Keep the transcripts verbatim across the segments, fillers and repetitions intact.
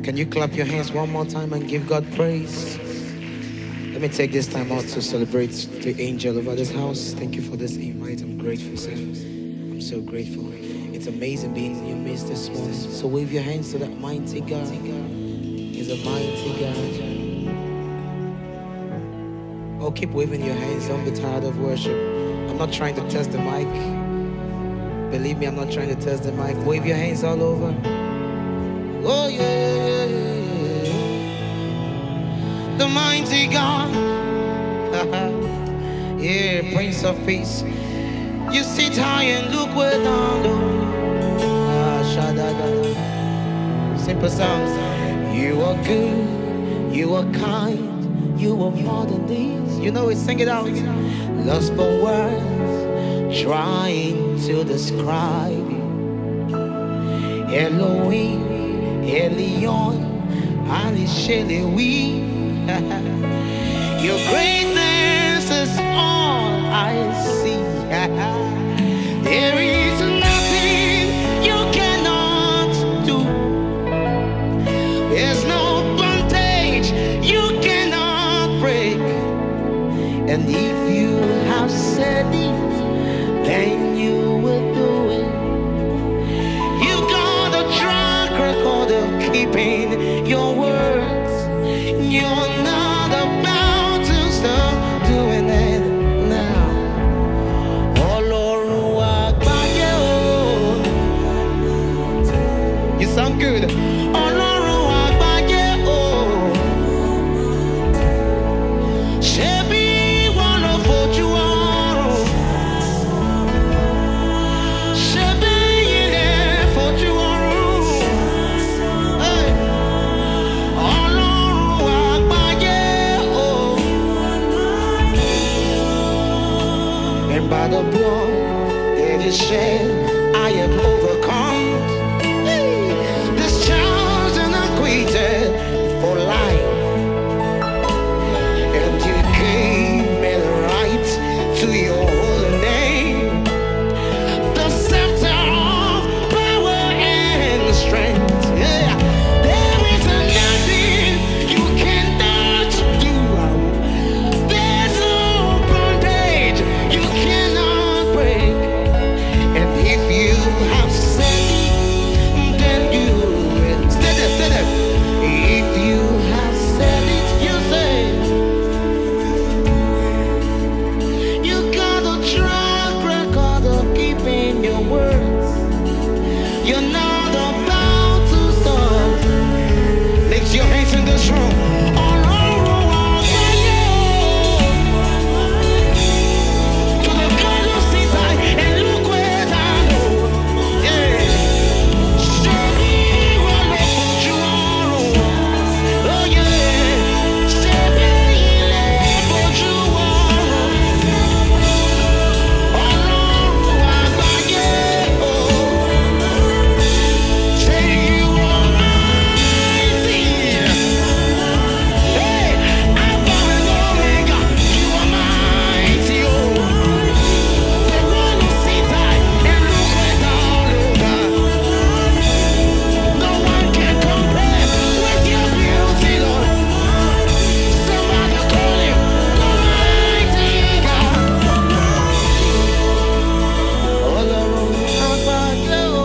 Can you clap your hands one more time and give God praise? Let me take this time out to celebrate the angel over this house. Thank you for this invite. I'm grateful, sir. I'm so grateful. It's amazing being in your midst this morning. So wave your hands to that mighty God. He's a mighty God. Oh, keep waving your hands. Don't be tired of worship. I'm not trying to test the mic. Believe me, I'm not trying to test the mic. Wave your hands all over. Oh, yeah, yeah, yeah, yeah. The mighty God. Yeah, Prince of Peace. You sit high and look way down low. Ah, Shadaga. Simple songs. You are good, you are kind, you are more than these. You know it, sing it out. Lost for words, trying to describe you. Elohim, Elion, Ali Shelewi. Your greatness is all I see. There is nothing you cannot do. There's no bondage you cannot break. And if you have said it, then you will do it. You got a track record of keeping your words. You're not about to stop doing it now. Ọlọ́run àgbáyé o. You sound good. Ọlọ́run àgbáyé o. Ṣebí ìwọ ló fojú ọ̀run. Ṣebí ilẹ̀ fojú ọ̀run. Hey. Ọlọ́run àgbáyé o. And by the blood that is shed, I have overcome. This child's and acquitted for life. And you gave me the right to your holy name. The scepter of power and strength. Yeah. There is nothing you cannot do. There's no bondage you cannot break. And if you have said it, then you will. Stay there, stay there. If you have said it, you say. You got a track record of keeping your words. You're not about to stop. Lift your hands in this room. Ọlọ́run àgbáyé o. To the God who sits high and look way down low. Yeah. Ṣebí ìwọ ló fojú ọ̀run. Oh yeah. Ṣebí ilẹ̀ fojú ọ̀run. Ọlọ́run àgbáyé o. Say you are mighty. Hey, Alpha and Omega, you are mighty, oh. The one who sits high and looks way down low. No one can compare with your beauty, Lord. Somebody call him the mighty God. Ọlọ́run àgbáyé o.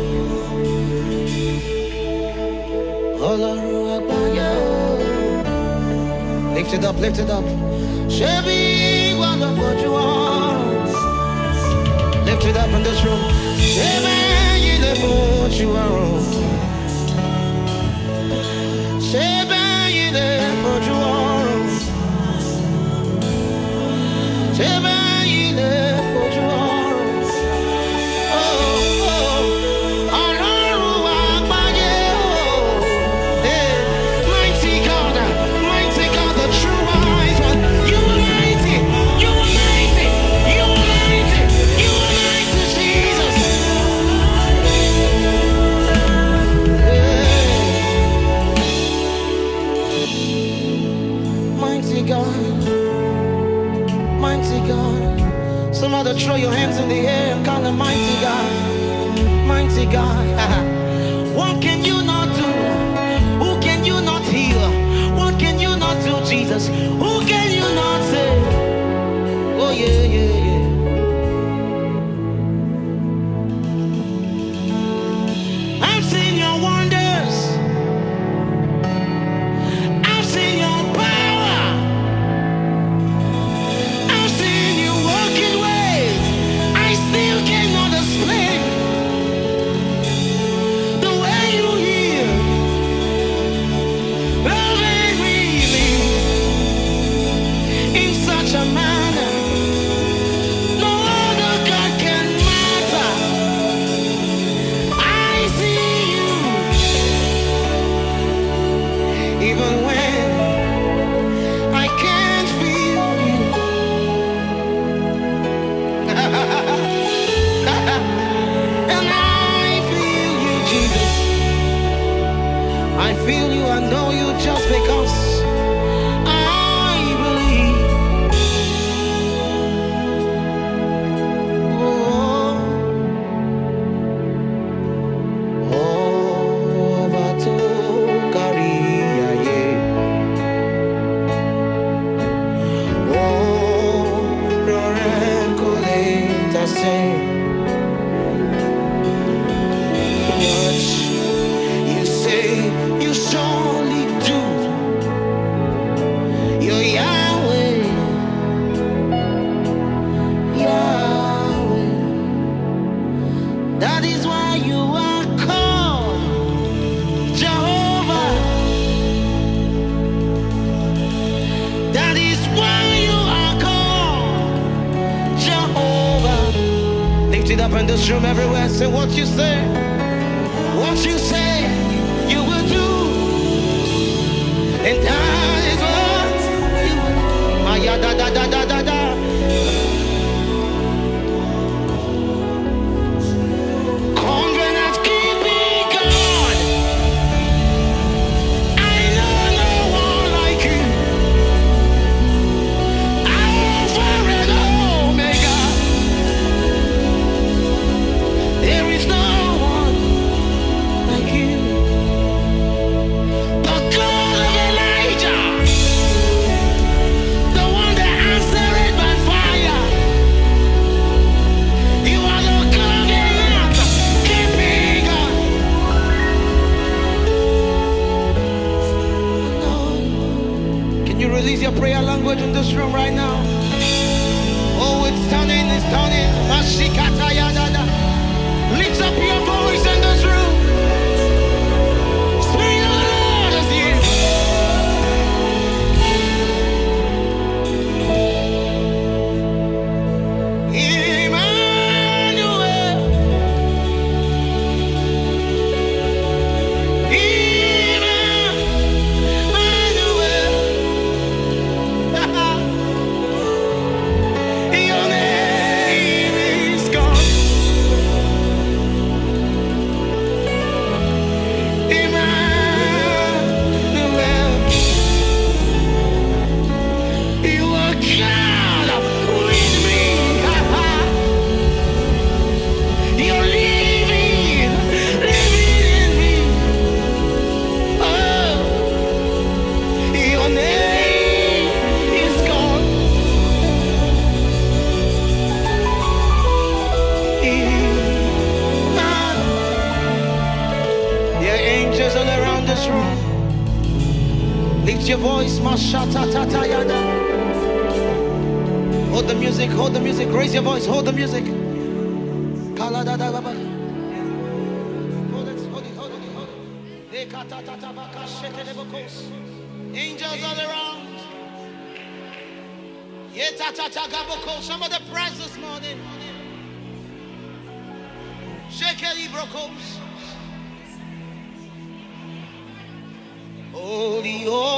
Ọlọ́run àgbáyé o. Lift it up, lift it up. Ṣebí ìwọ ló fojú ọ̀run. Lift it up in this room. Ṣebí ẹ̀yin ló fojú ọ̀run. Ṣebí ẹ̀yin ló fojú ọ̀run. Ṣebí ẹ̀yin ló fojú ọ̀run. Oh, oh. Ọlọ́run àgbáyé o. Yeah. Mighty God, mighty God, the true wise one. You are mighty, you are mighty, you are mighty, you are mighty, Jesus. Yeah. Mighty God, mighty God. Somebody throw your hands in the air and call him mighty God, mighty God. What can you not do? Who I know you just because I believe. Oh, oh, Vato Karia, yeah. Oh, Rorecoleta say. What you say, you surely do. You're Yahweh, Yahweh. That is why you are called Jehovah. That is why you are called Jehovah. Lift it up in this room everywhere. Say what you say. What you say, you will do. And that is what you will do. Maya da da da da da da. Covenant keeping God. I know no one like you. Alpha and Omega. There is no one like you. The God of Elijah, the one that answered by fire. You are the covenant keeping God. Can you release your prayer language in this room right now? Oh, it's turning, it's turning. Mashikata yadada. Lift up your voice in this room. Spirit of the Lord is here. Emmanuel, Emmanuel. Your name is God. Emmanuel, you are God with me. You're living, living in me. Oh, your name is God. There are angels all around this room. Lift your voice, Mashata Tata Yada. Hold the music, hold the music, raise your voice, hold the music. Kala da da ba ba. Hold it, hold it, hold it, hold it. Ekata tata baka shete de bokos. Angels all around. Yeta tata gaboko. Somebody praise this morning. Shekeli brokos. Holy, holy.